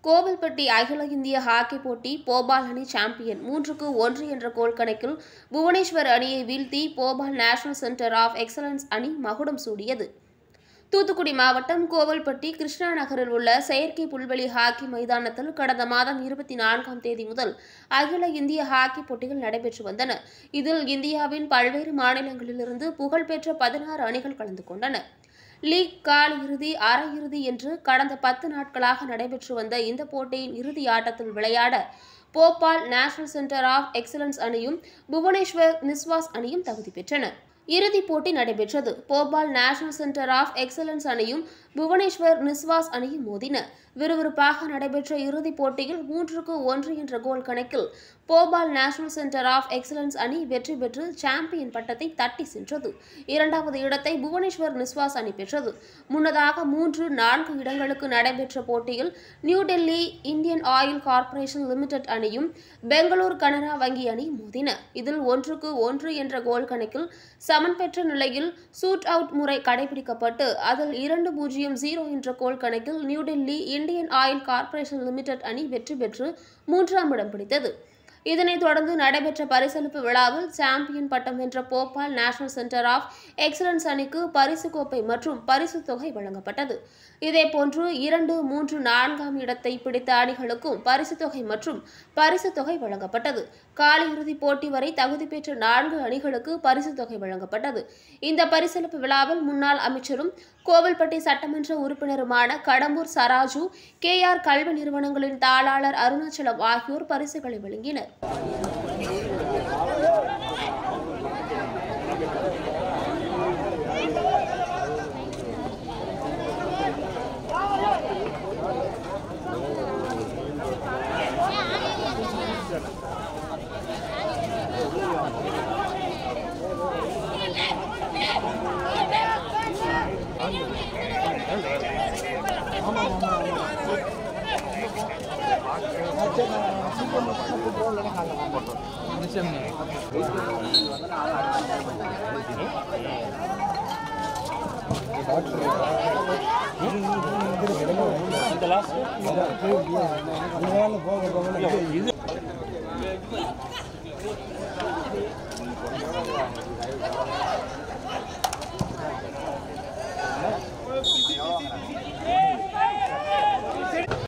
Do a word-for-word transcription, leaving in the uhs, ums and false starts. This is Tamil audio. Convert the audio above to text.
கோவில்பட்டி அகில இந்திய ஹாக்கி போட்டி போபால் அணி சாம்பியன் மூன்றுக்கு ஒன்று என்ற கோல் கணக்கில் புவனேஸ்வர் அணியை வீழ்த்தி Bhopal national centre of excellence அணி மகுடம் சூடியது. தூத்துக்குடி மாவட்டம் கோவில்பட்டி கிருஷ்ணா நகரில் உள்ள செயற்கை புல்வெளி ஹாக்கி மைதானத்தில் கடந்த மாதம் இருபத்தி நான்காம் தேதி முதல் அகில இந்திய ஹாக்கி போட்டிகள் நடைபெற்று வந்தன. இதில் இந்தியாவின் பல்வேறு மாநிலங்களிலிருந்து புகழ்பெற்ற பதினாறு அணிகள் கலந்து கொண்டன. லீக், கால் இறுதி, அரையிறுதி என்று கடந்த பத்து நாட்களாக நடைபெற்று வந்த இந்த போட்டியின் இறுதி ஆட்டத்தில் விளையாட Bhopal national centre of excellence அணியும் புவனேஸ்வர் நிஸ்வாஸ் அணியும் தகுதி பெற்றன. இறுதிப் போட்டி நடைபெற்றது. Bhopal national centre of excellence அணியும் புவனேஸ்வர் நிஸ்வாஸ் அணியும் மோதின. விறுவிறுப்பாக நடைபெற்ற இறுதிப் போட்டியில் மூன்றுக்கு ஒன்று என்ற கோல் கணக்கில் Bhopal national centre of excellence அணி வெற்றி பெற்று சாம்பியன் பட்டத்தை தட்டி சென்றது. இரண்டாவது இடத்தை புவனேஸ்வர் நிஸ்வாஸ் அணி பெற்றது. முன்னதாக மூன்று நான்கு இடங்களுக்கு நடைபெற்ற போட்டியில் new Delhi Indian oil corporation limited அணியும் பெங்களூர் கனரா வங்கி அணி மோதின. இதில் ஒன்றுக்கு ஒன்று என்ற கோல் கணக்கில் சமன் பெற்ற நிலையில் சூட் அவுட் முறை கடைபிடிக்கப்பட்டு அதில் இரண்டு பூஜ்ஜியம் ஜீரோ என்ற கோல் கணக்கில் new Delhi Indian oil corporation limited அணி வெற்றி பெற்று மூன்றாம் இடம் பிடித்தது. இதனைத் தொடர்ந்து நடைபெற்ற பரிசளிப்பு விழாவில் சாம்பியன் பட்டம் வென்ற Bhopal national centre of excellence அணிக்கு பரிசு கோப்பை மற்றும் பரிசு தொகை வழங்கப்பட்டது. இதேபோன்று இரண்டு மூன்று நான்காம் இடத்தை பிடித்த அணிகளுக்கும் பரிசு தொகை மற்றும் பரிசு தொகை வழங்கப்பட்டது. காலி இறுதிப் போட்டி வரை தகுதி பெற்ற நான்கு அணிகளுக்கு பரிசு தொகை வழங்கப்பட்டது. இந்த பரிசளிப்பு விழாவில் முன்னாள் அமைச்சரும் கோவில்பட்டி சட்டமன்ற உறுப்பினருமான கடம்பூர் சராஜு, கே ஆர் கல்வி நிறுவனங்களின் தாளாளர் அருணாச்சலம் ஆகியோர் பரிசுகளை வழங்கினர். இது